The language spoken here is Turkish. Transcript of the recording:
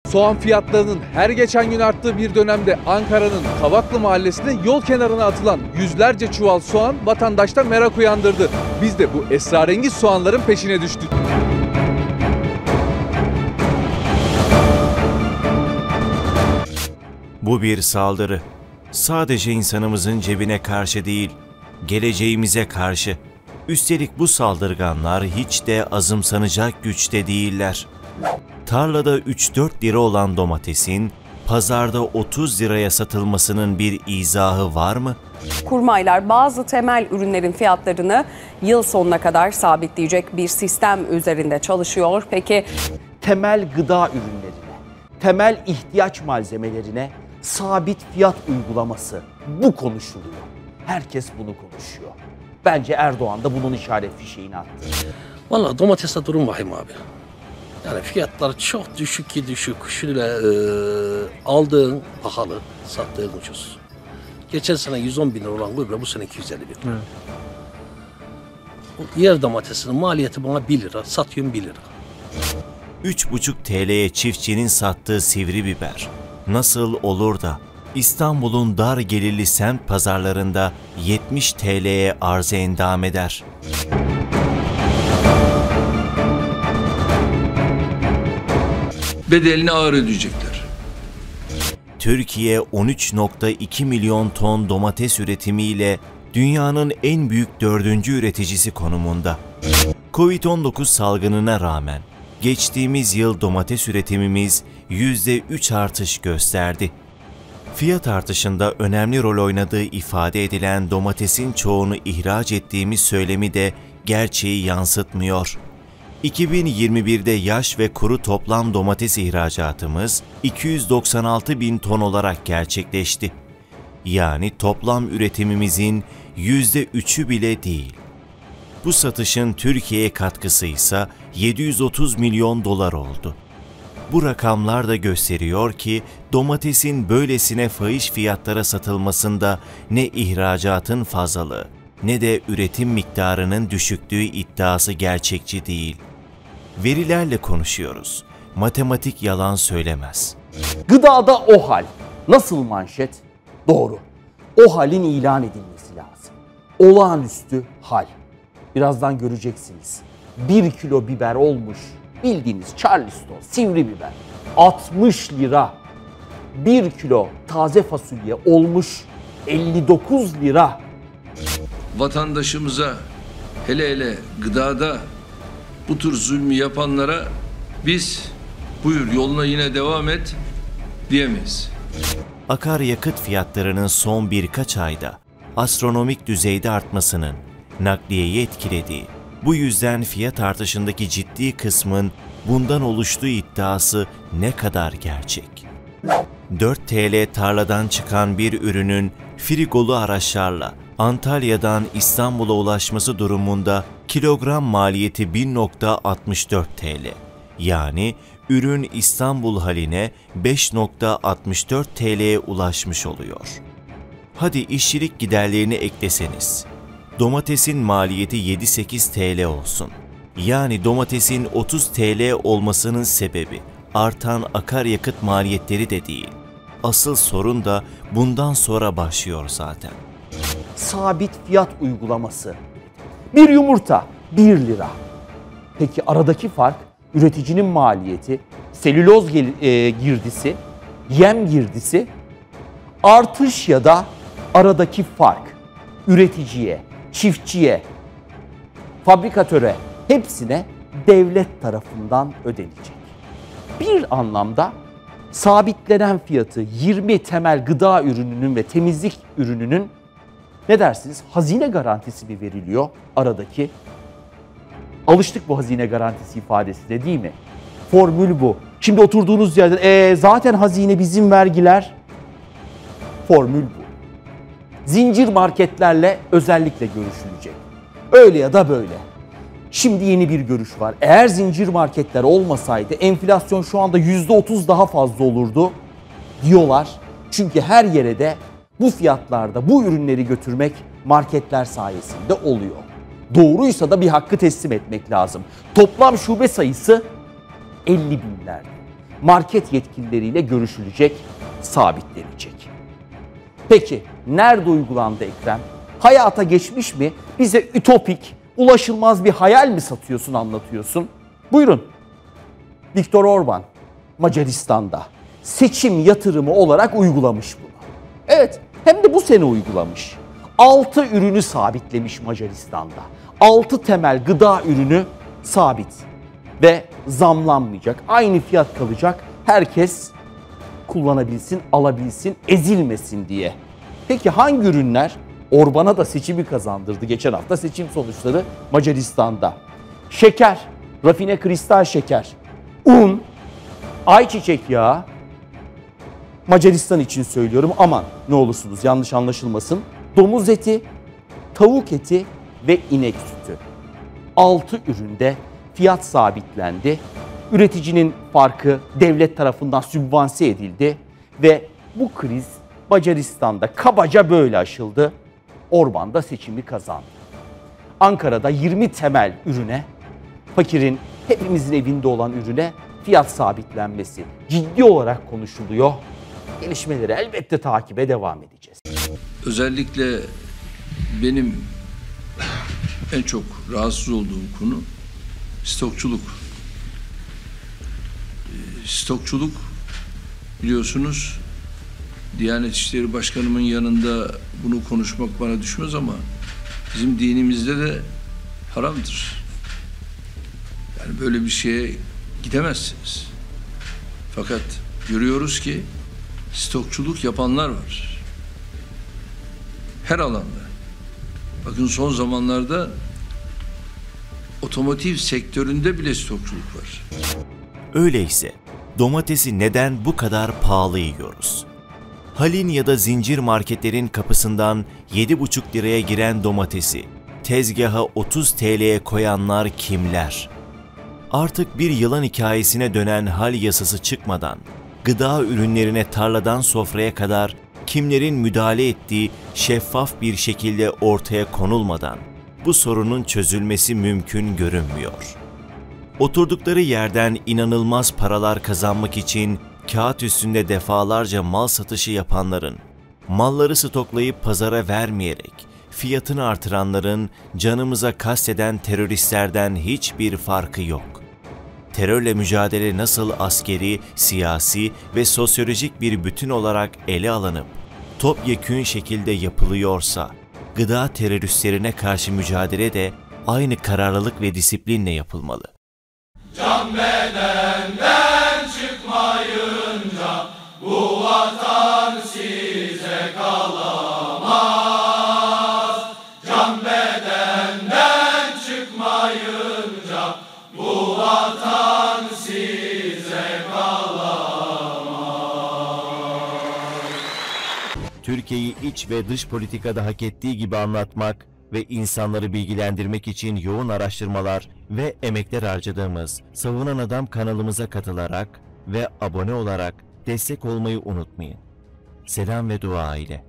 Soğan fiyatlarının her geçen gün arttığı bir dönemde Ankara'nın Kavaklı Mahallesi'nde yol kenarına atılan yüzlerce çuval soğan vatandaşta merak uyandırdı. Biz de bu esrarengiz soğanların peşine düştük. Bu bir saldırı. Sadece insanımızın cebine karşı değil, geleceğimize karşı. Üstelik bu saldırganlar hiç de azımsanacak güçte değiller. Tarlada 3-4 lira olan domatesin pazarda 30 liraya satılmasının bir izahı var mı? Kurmaylar bazı temel ürünlerin fiyatlarını yıl sonuna kadar sabitleyecek bir sistem üzerinde çalışıyor. Peki temel gıda ürünlerine, temel ihtiyaç malzemelerine sabit fiyat uygulaması, bu konuşuluyor. Herkes bunu konuşuyor. Bence Erdoğan da bunun işaret fişeğini attı. Vallahi domateste durum vahim abi. Yani fiyatlar çok düşük ki düşük. Şöyle aldığın pahalı, sattığın ucuz. Geçen sene 110 bin lira olan gübre bu sene 250 bin lira. Evet. Yer domatesinin maliyeti bana 1 lira, satıyorum 1 lira. 3,5 TL'ye çiftçinin sattığı sivri biber nasıl olur da İstanbul'un dar gelirli semt pazarlarında 70 TL'ye arz endam eder? Bedelini ağır ödeyecekler. Türkiye 13,2 milyon ton domates üretimiyle dünyanın en büyük 4. üreticisi konumunda. Covid-19 salgınına rağmen geçtiğimiz yıl domates üretimimiz %3 artış gösterdi. Fiyat artışında önemli rol oynadığı ifade edilen domatesin çoğunu ihraç ettiğimiz söylemi de gerçeği yansıtmıyor. 2021'de yaş ve kuru toplam domates ihracatımız 296 bin ton olarak gerçekleşti. Yani toplam üretimimizin %3'ü bile değil. Bu satışın Türkiye'ye katkısı ise 730 milyon dolar oldu. Bu rakamlar da gösteriyor ki domatesin böylesine fahiş fiyatlara satılmasında ne ihracatın fazlalığı ne de üretim miktarının düşüktüğü iddiası gerçekçi değil. Verilerle konuşuyoruz. Matematik yalan söylemez. Gıdada o hal. Nasıl manşet? Doğru. O halin ilan edilmesi lazım. Olağanüstü hal. Birazdan göreceksiniz. 1 kilo biber olmuş. Bildiğiniz Charleston, sivri biber. 60 lira. 1 kilo taze fasulye olmuş. 59 lira. Vatandaşımıza hele hele gıdada bu tür zulmü yapanlara biz buyur yoluna yine devam et diyemeyiz. Akaryakıt fiyatlarının son birkaç ayda astronomik düzeyde artmasının nakliyeyi etkilediği, bu yüzden fiyat artışındaki ciddi kısmın bundan oluştuğu iddiası ne kadar gerçek? 4 TL tarladan çıkan bir ürünün frigolu araçlarla Antalya'dan İstanbul'a ulaşması durumunda kilogram maliyeti 1,64 TL. Yani ürün İstanbul haline 5,64 TL'ye ulaşmış oluyor. Hadi işçilik giderlerini ekleseniz. Domatesin maliyeti 7-8 TL olsun. Yani domatesin 30 TL olmasının sebebi artan akaryakıt maliyetleri de değil. Asıl sorun da bundan sonra başlıyor zaten. Sabit fiyat uygulaması. Bir yumurta 1 lira. Peki aradaki fark üreticinin maliyeti, selüloz girdisi, yem girdisi, artış ya da aradaki fark üreticiye, çiftçiye, fabrikatöre hepsine devlet tarafından ödenecek. Bir anlamda sabitlenen fiyatı 20 temel gıda ürününün ve temizlik ürününün ne dersiniz? Hazine garantisi mi veriliyor aradaki? Alıştık bu hazine garantisi ifadesine değil mi? Formül bu. Şimdi oturduğunuz yerden zaten hazine bizim vergiler. Formül bu. Zincir marketlerle özellikle görüşülecek. Öyle ya da böyle. Şimdi yeni bir görüş var. Eğer zincir marketler olmasaydı enflasyon şu anda %30 daha fazla olurdu diyorlar. Çünkü her yere de bu fiyatlarda bu ürünleri götürmek marketler sayesinde oluyor. Doğruysa da bir hakkı teslim etmek lazım. Toplam şube sayısı 50 binlerde. market yetkilileriyle görüşülecek, sabitlenecek. Peki nerede uygulandı Ekrem? Hayata geçmiş mi? Bize ütopik, ulaşılmaz bir hayal mi satıyorsun, anlatıyorsun? Buyurun. Viktor Orban Macaristan'da seçim yatırımı olarak uygulamış bunu. Evet, hem de bu sene uygulamış. 6 ürünü sabitlemiş Macaristan'da. 6 temel gıda ürünü sabit ve zamlanmayacak. Aynı fiyat kalacak. Herkes kullanabilsin, alabilsin, ezilmesin diye. Peki hangi ürünler? Orban'a da seçimi kazandırdı geçen hafta seçim sonuçları Macaristan'da. Şeker, rafine kristal şeker, un, ayçiçek yağı, Macaristan için söylüyorum, aman ne olursunuz yanlış anlaşılmasın. Domuz eti, tavuk eti ve inek sütü. 6 üründe fiyat sabitlendi. Üreticinin farkı devlet tarafından sübvanse edildi ve bu kriz Macaristan'da kabaca böyle aşıldı. Orban da seçimi kazandı. Ankara'da 20 temel ürüne, fakirin hepimizin evinde olan ürüne fiyat sabitlenmesi ciddi olarak konuşuluyor. Gelişmeleri elbette takibe devam edeceğiz. Özellikle benim en çok rahatsız olduğum konu stokçuluk. Stokçuluk biliyorsunuz Diyanet İşleri Başkanımın yanında bunu konuşmak bana düşmez ama bizim dinimizde de haramdır. Yani böyle bir şeye gidemezsiniz. Fakat görüyoruz ki stokçuluk yapanlar var. Her alanda. Bakın son zamanlarda otomotiv sektöründe bile stokçuluk var. Öyleyse domatesi neden bu kadar pahalı yiyoruz? Halin ya da zincir marketlerin kapısından 7,5 liraya giren domatesi tezgaha 30 TL'ye koyanlar kimler? Artık bir yılan hikayesine dönen hal yasası çıkmadan, gıda ürünlerine tarladan sofraya kadar kimlerin müdahale ettiği şeffaf bir şekilde ortaya konulmadan bu sorunun çözülmesi mümkün görünmüyor. Oturdukları yerden inanılmaz paralar kazanmak için kağıt üstünde defalarca mal satışı yapanların, malları stoklayıp pazara vermeyerek fiyatını artıranların canımıza kasteden teröristlerden hiçbir farkı yok. Terörle mücadele nasıl askeri, siyasi ve sosyolojik bir bütün olarak ele alınıp topyekün şekilde yapılıyorsa, gıda teröristlerine karşı mücadele de aynı kararlılık ve disiplinle yapılmalı. Can bedenden çıkmayınca bu vatan size kalamaz. Can bedenden çıkmayınca bu vatan size kalamaz. Türkiye'yi iç ve dış politikada hak ettiği gibi anlatmak ve insanları bilgilendirmek için yoğun araştırmalar ve emekler harcadığımız Savunan Adam kanalımıza katılarak ve abone olarak destek olmayı unutmayın. Selam ve dua ile.